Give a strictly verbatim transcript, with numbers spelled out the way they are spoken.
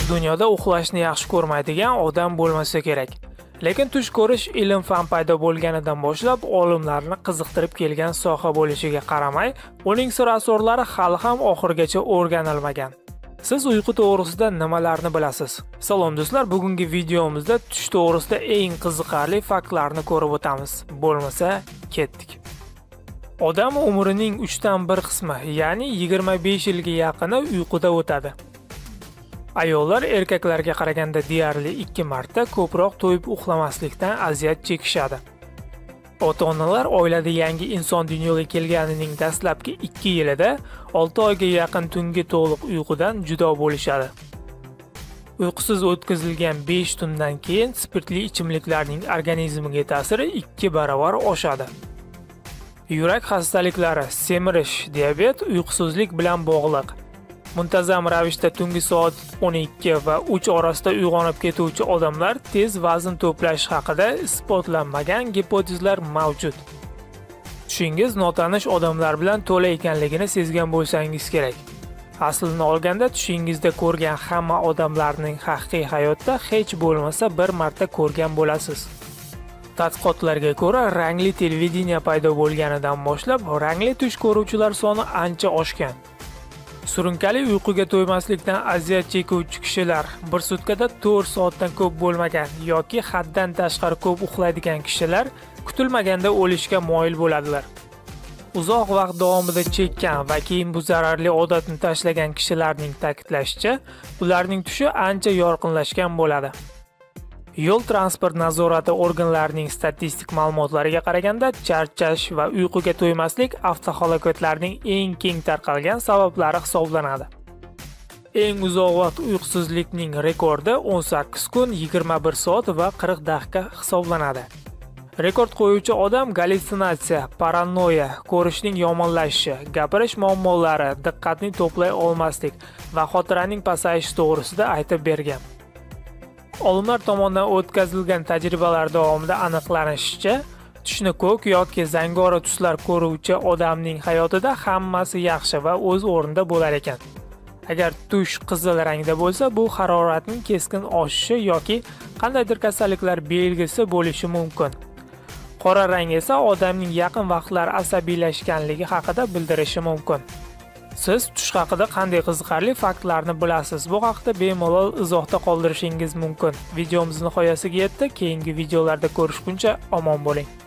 Dunyoda uxlashni yaxshi ko'rmaydigan odam bo'lmasa kerak. Lekin tush ko'rish ilm-fan paydo bo'lganidan boshlab olimlarni qiziqtirib kelgan soha bo'lishiga qaramay, uning sir asrorlari hali ham oxirigacha o'rganilmagan. Siz uyqu to'g'risida nimalarni bilasiz? Salom do'stlar, bugungi videomizda tush to'g'risida eng qiziqarli faktlarni ko'rib o'tamiz. Bo'lmasa, ketdik. Odam umrining uchdan bir qismi, ya'ni yigirma besh yilga yaqini uyquda o'tadi. Ayollar erkaklarga qaraganda deyarli ikki marta ko'proq to'yib uxlamaslikdan aziyat chekishadi. Ota-onalar oilada yangi inson dunyoga kelganining dastlabki ikki yilida olti oyga yaqin tungi to'liq uyqudan judo bo'lishadi. Uyqusiz o'tkazilgan besh tundan keyin spirtli ichimliklarning organizmga ta'siri ikki barobar oshadi. Yurak xastaliklari, semirish, diabet uyqusizlik bilan bog'liq. Muntazam ravishda tungi soat o'n ikki va uch orasida uyg'onib ketuvchi odamlar tez vazn to'plash haqida isbotlanmagan gipotezlar mavjud. Tushingiz notanish odamlar bilan to'la ekanligini sezgan bo'lsangiz kerak. Aslini olganda tushingizda ko'rgan hamma odamlarning haqiqiy hayotda hech bo'lmasa bir marta ko'rgan bo'lasiz. Tadqiqotlarga ko'ra, rangli televideniya paydo bo'lganidan boshlab rangli tush ko'ruvchilar soni ancha oshgan. Surunkali uyquga to'ymaslikdan aziyat chekuvchi kishilar, bir sutkada to'rt soatdan ko'p bo'lmagan yoki haddan tashqari ko'p uxlaydigan kishilar kutilmaganda o'lishga moyil bo'ladilar. Uzoq vaqt davomida chekkan va keyin bu zararli odatni tashlagan kishilarning ta'kidlashicha, ularning tushi ancha yorqinlashgan bo'ladi. Yo'l transport nazorati organlarining statistik ma'lumotlariga qaraganda, charchash va uyquga to'ymaslik avtohalokatlarning eng keng tarqalgan sabablari hisoblanadi. Eng uzoq vaqt uyqusizlikning rekordi o'n sakkiz kun, yigirma bir soat va qirq daqiqa hisoblanadi. Rekord qo'yuvchi odam gallyutsinatsiya, paranoya, ko'rishning yomonlashishi, gapirish muammolari, diqqatni to'play olmaslik va xotiraning pasayishi to'g'risida aytib bergan. Olimlar tomonidan o'tkazilgan tajribalar davomida aniqlanishicha, tushni ko'k yoki zangori tuslar ko'ruvchi odamning hayotida hammasi yaxshi va o'z o'rnida bo'lar ekan. Agar tush qizil rangda bo'lsa, bu haroratning keskin oshishi yoki qandaydir kasalliklar belgisi bo'lishi mumkin. Qora rang esa odamning yaqin vaqtlar asabiylashganligi haqida bildirishi mumkin. Siz tush haqida qanday qiziqarli faktlarni bilasiz? Bu haqida bemalol izohda qoldirishingiz mumkin. Videomiz nihoyasiga yetdi. Keyingi videolarda ko'rishguncha omon bo'ling.